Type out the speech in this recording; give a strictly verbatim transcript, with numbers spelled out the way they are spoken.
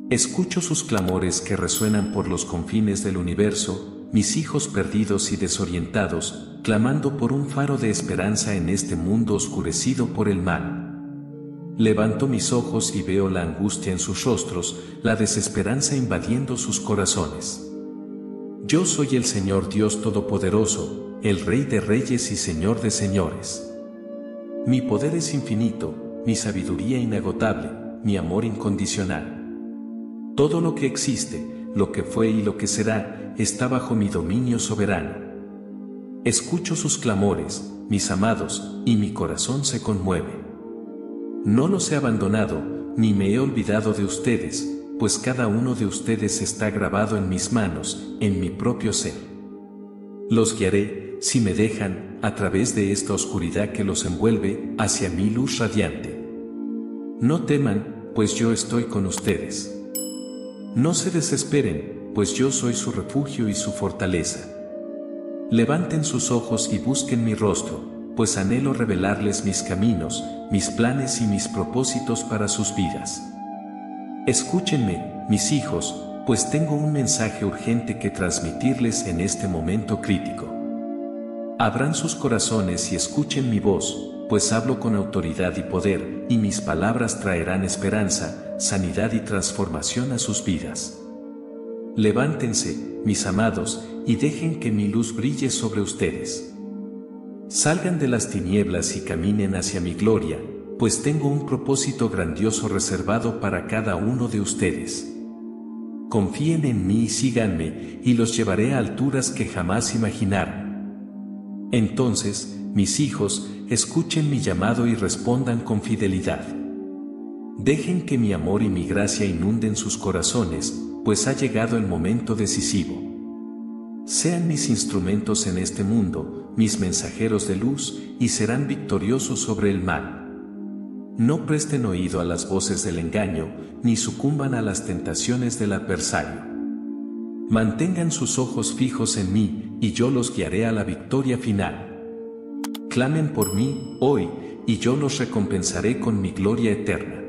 Escucho sus clamores que resuenan por los confines del universo, mis hijos perdidos y desorientados, clamando por un faro de esperanza en este mundo oscurecido por el mal. Levanto mis ojos y veo la angustia en sus rostros, la desesperanza invadiendo sus corazones. Yo soy el Señor Dios Todopoderoso, el Rey de Reyes y Señor de Señores. Mi poder es infinito, mi sabiduría inagotable, mi amor incondicional. Todo lo que existe, lo que fue y lo que será, está bajo mi dominio soberano. Escucho sus clamores, mis amados, y mi corazón se conmueve. No los he abandonado, ni me he olvidado de ustedes, pues cada uno de ustedes está grabado en mis manos, en mi propio ser. Los guiaré, si me dejan, a través de esta oscuridad que los envuelve, hacia mi luz radiante. No teman, pues yo estoy con ustedes. No se desesperen, pues yo soy su refugio y su fortaleza. Levanten sus ojos y busquen mi rostro, pues anhelo revelarles mis caminos, mis planes y mis propósitos para sus vidas. Escúchenme, mis hijos, pues tengo un mensaje urgente que transmitirles en este momento crítico. Abran sus corazones y escuchen mi voz, pues hablo con autoridad y poder, y mis palabras traerán esperanza, sanidad y transformación a sus vidas. Levántense, mis amados, y dejen que mi luz brille sobre ustedes. Salgan de las tinieblas y caminen hacia mi gloria, pues tengo un propósito grandioso reservado para cada uno de ustedes. Confíen en mí y síganme, y los llevaré a alturas que jamás imaginaron. Entonces, mis hijos, escuchen mi llamado y respondan con fidelidad. Dejen que mi amor y mi gracia inunden sus corazones, pues ha llegado el momento decisivo. Sean mis instrumentos en este mundo, mis mensajeros de luz, y serán victoriosos sobre el mal. No presten oído a las voces del engaño, ni sucumban a las tentaciones del adversario. Mantengan sus ojos fijos en mí, y yo los guiaré a la victoria final. Clamen por mí, hoy, y yo los recompensaré con mi gloria eterna.